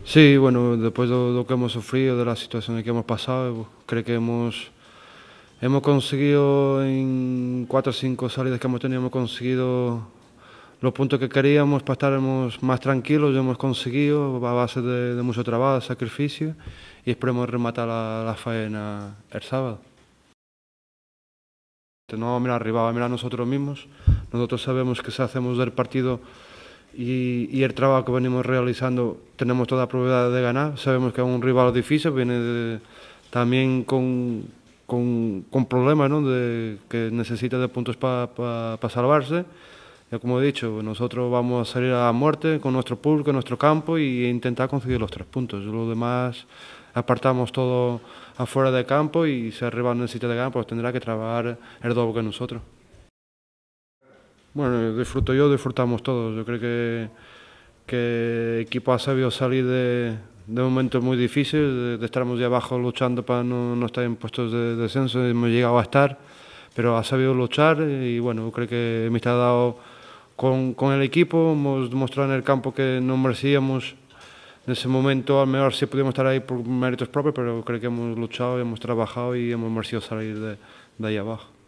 Sí, bueno, después de lo que hemos sufrido, de las situaciones que hemos pasado, creo que hemos conseguido en 4 o 5 salidas que hemos tenido, hemos conseguido los puntos que queríamos para estar más tranquilos, hemos conseguido a base de mucho trabajo, sacrificio y esperemos rematar la faena el sábado. No vamos a mirar arriba, vamos a mirar nosotros mismos. Nosotros sabemos que si hacemos del partido y el trabajo que venimos realizando, tenemos toda la probabilidad de ganar. Sabemos que es un rival difícil, viene también con problemas, ¿no? Que necesita de puntos para salvarse. Como he dicho, nosotros vamos a salir a la muerte con nuestro público, nuestro campo e intentar conseguir los 3 puntos. Lo demás apartamos todo afuera de campo y si el rival necesita de ganar, pues tendrá que trabajar el doble que nosotros. Bueno, disfrutamos todos. Yo creo que el equipo ha sabido salir de momentos muy difíciles, de estar muy abajo luchando para no estar en puestos de descenso, hemos llegado a estar, pero ha sabido luchar y bueno, creo que me ha dado con el equipo, hemos demostrado en el campo que no merecíamos en ese momento, al mejor sí pudimos estar ahí por méritos propios, pero creo que hemos luchado, hemos trabajado y hemos merecido salir de ahí abajo.